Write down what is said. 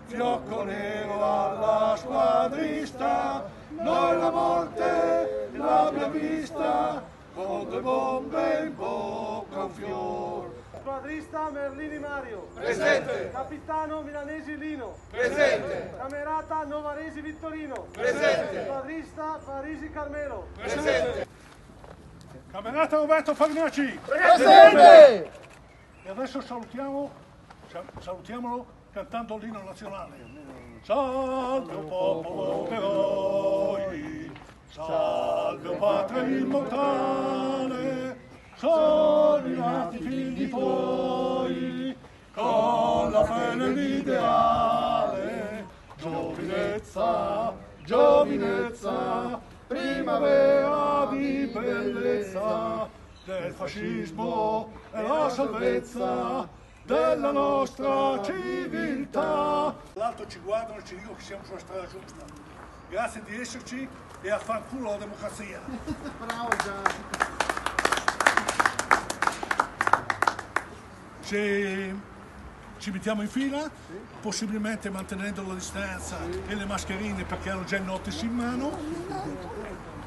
fiocco nero alla squadrista, noi la morte l'abbiamo vista, con due bombe in bocca un fior. Squadrista Merlini Mario. Presente. Capitano Milanesi Lino. Presente. Camerata Novaresi Vittorino. Presente. Squadrista Parisi Carmelo. Presente. Camerata Roberto Fagnacci. Presente. E adesso salutiamolo cantando l'inno nazionale. Salve o popolo d'eroi, salve o patria immortale, sono i nati figli tuoi, con la fede nell'ideale. Giovinezza, giovinezza, primavera di bellezza, del fascismo è la salvezza della nostra civiltà. L'alto ci guardano e ci dicono che siamo sulla strada giusta. Grazie di esserci e affanculo la democrazia. Bravo Gianni. Ci mettiamo in fila, possibilmente mantenendo la distanza e le mascherine perché hanno già il notice in mano.